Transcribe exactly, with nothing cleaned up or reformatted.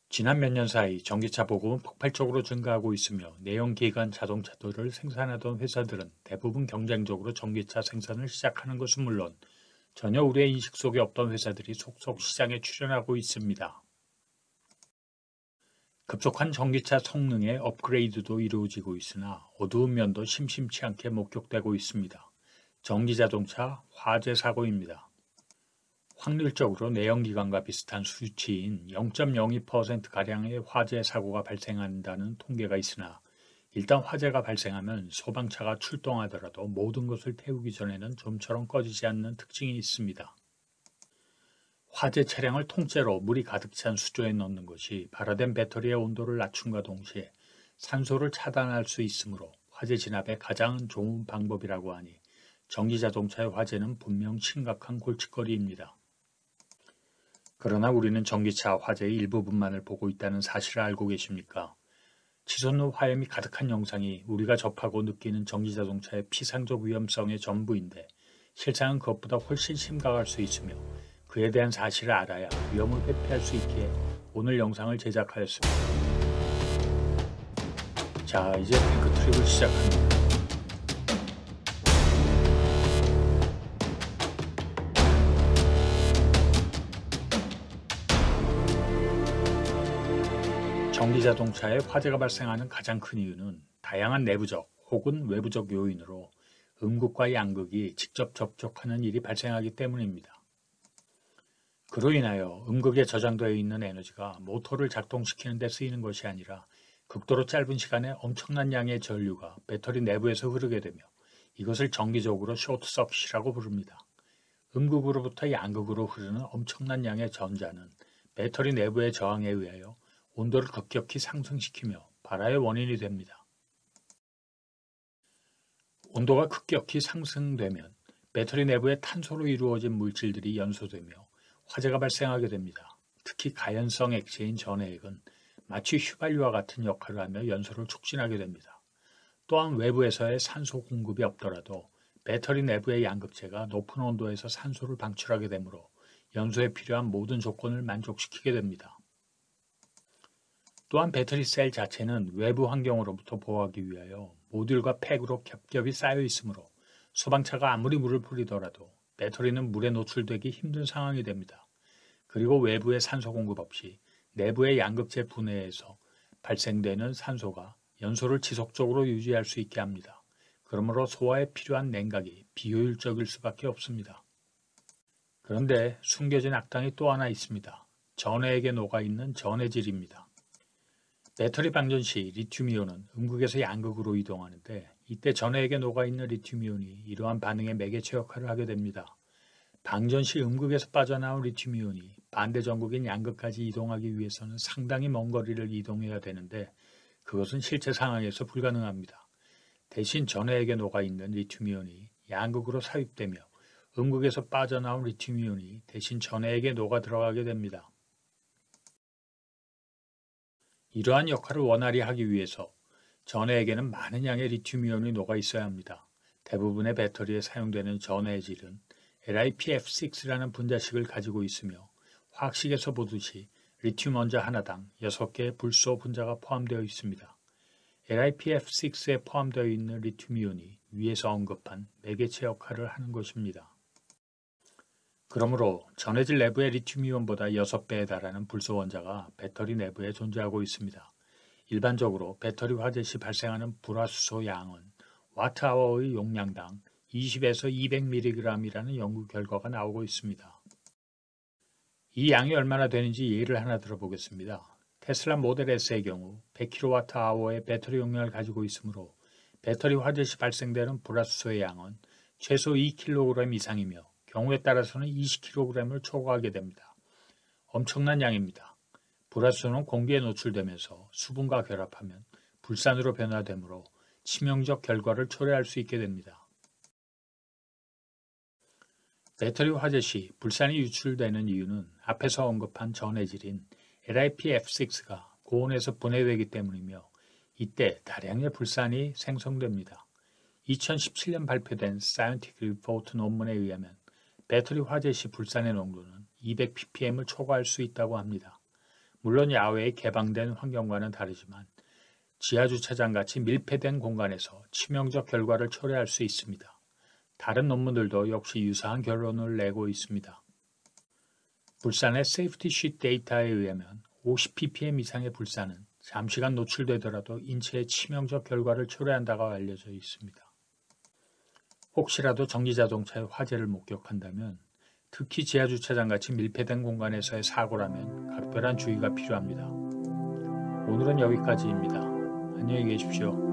지난 몇 년 사이 전기차 보급은 폭발적으로 증가하고 있으며 내연기관 자동차들을 생산하던 회사들은 대부분 경쟁적으로 전기차 생산을 시작하는 것은 물론 전혀 우리의 인식 속에 없던 회사들이 속속 시장에 출현하고 있습니다. 급속한 전기차 성능의 업그레이드도 이루어지고 있으나 어두운 면도 심심치 않게 목격되고 있습니다. 전기자동차 화재 사고입니다. 확률적으로 내연기관과 비슷한 수치인 영 점 영이 퍼센트가량의 화재 사고가 발생한다는 통계가 있으나 일단 화재가 발생하면 소방차가 출동하더라도 모든 것을 태우기 전에는 좀처럼 꺼지지 않는 특징이 있습니다. 화재 차량을 통째로 물이 가득 찬 수조에 넣는 것이 발화된 배터리의 온도를 낮춤과 동시에 산소를 차단할 수 있으므로 화재 진압에 가장 좋은 방법이라고 하니 전기자동차의 화재는 분명 심각한 골칫거리입니다. 그러나 우리는 전기차 화재의 일부분만을 보고 있다는 사실을 알고 계십니까? 치솟는 화염이 가득한 영상이 우리가 접하고 느끼는 전기자동차의 피상적 위험성의 전부인데 실상은 그것보다 훨씬 심각할 수 있으며 그에 대한 사실을 알아야 위험을 회피할 수 있기에 오늘 영상을 제작하였습니다. 자, 이제 탱크 트립을 시작합니다. 전기자동차에 화재가 발생하는 가장 큰 이유는 다양한 내부적 혹은 외부적 요인으로 음극과 양극이 직접 접촉하는 일이 발생하기 때문입니다. 그로 인하여 음극에 저장되어 있는 에너지가 모터를 작동시키는 데 쓰이는 것이 아니라 극도로 짧은 시간에 엄청난 양의 전류가 배터리 내부에서 흐르게 되며 이것을 정기적으로 쇼트서킷이라고 부릅니다. 음극으로부터 양극으로 흐르는 엄청난 양의 전자는 배터리 내부의 저항에 의하여 온도를 급격히 상승시키며 발화의 원인이 됩니다. 온도가 급격히 상승되면 배터리 내부에 탄소로 이루어진 물질들이 연소되며 화재가 발생하게 됩니다. 특히 가연성 액체인 전해액은 마치 휘발유와 같은 역할을 하며 연소를 촉진하게 됩니다. 또한 외부에서의 산소 공급이 없더라도 배터리 내부의 양극재가 높은 온도에서 산소를 방출하게 되므로 연소에 필요한 모든 조건을 만족시키게 됩니다. 또한 배터리 셀 자체는 외부 환경으로부터 보호하기 위하여 모듈과 팩으로 겹겹이 쌓여 있으므로 소방차가 아무리 물을 뿌리더라도 배터리는 물에 노출되기 힘든 상황이 됩니다. 그리고 외부의 산소 공급 없이 내부의 양극재 분해에서 발생되는 산소가 연소를 지속적으로 유지할 수 있게 합니다. 그러므로 소화에 필요한 냉각이 비효율적일 수밖에 없습니다. 그런데 숨겨진 악당이 또 하나 있습니다. 전해액에 녹아있는 전해질입니다. 배터리 방전 시 리튬이온은 음극에서 양극으로 이동하는데 이때 전해액에 녹아있는 리튬이온이 이러한 반응의 매개체 역할을 하게 됩니다. 방전 시 음극에서 빠져나온 리튬이온이 반대 전극인 양극까지 이동하기 위해서는 상당히 먼 거리를 이동해야 되는데 그것은 실제 상황에서 불가능합니다. 대신 전해액에 녹아있는 리튬이온이 양극으로 삽입되며 음극에서 빠져나온 리튬이온이 대신 전해액에 녹아 들어가게 됩니다. 이러한 역할을 원활히 하기 위해서 전해액에는 많은 양의 리튬이온이 녹아 있어야 합니다. 대부분의 배터리에 사용되는 전해질은 엘 아이 피 에프 식스라는 분자식을 가지고 있으며 화학식에서 보듯이 리튬 원자 하나당 여섯 개의 불소 분자가 포함되어 있습니다. 엘 아이 피 에프 식스에 포함되어 있는 리튬이온이 위에서 언급한 매개체 역할을 하는 것입니다. 그러므로 전해질 내부의 리튬이온보다 여섯 배에 달하는 불소 원자가 배터리 내부에 존재하고 있습니다. 일반적으로 배터리 화재 시 발생하는 불화수소 양은 와트아워의 용량당 이십에서 이백 밀리그램이라는 연구 결과가 나오고 있습니다. 이 양이 얼마나 되는지 예를 하나 들어보겠습니다. 테슬라 모델 S의 경우 백 킬로와트아워의 배터리 용량을 가지고 있으므로 배터리 화재 시 발생되는 불화수소의 양은 최소 이 킬로그램 이상이며 경우에 따라서는 이십 킬로그램을 초과하게 됩니다. 엄청난 양입니다. 불화수소는 공기에 노출되면서 수분과 결합하면 불산으로 변화되므로 치명적 결과를 초래할 수 있게 됩니다. 배터리 화재 시 불산이 유출되는 이유는 앞에서 언급한 전해질인 엘 아이 피 에프 식스가 고온에서 분해되기 때문이며 이때 다량의 불산이 생성됩니다. 이천십칠 년 발표된 Scientific Report 논문에 의하면 배터리 화재 시 불산의 농도는 이백 피 피 엠을 초과할 수 있다고 합니다. 물론 야외의 개방된 환경과는 다르지만 지하주차장같이 밀폐된 공간에서 치명적 결과를 초래할 수 있습니다. 다른 논문들도 역시 유사한 결론을 내고 있습니다. 불산의 세이프티 쉿 데이터에 의하면 오십 ppm 이상의 불산은 잠시간 노출되더라도 인체에 치명적 결과를 초래한다고 알려져 있습니다. 혹시라도 전기자동차의 화재를 목격한다면, 특히 지하주차장같이 밀폐된 공간에서의 사고라면 각별한 주의가 필요합니다. 오늘은 여기까지입니다. 안녕히 계십시오.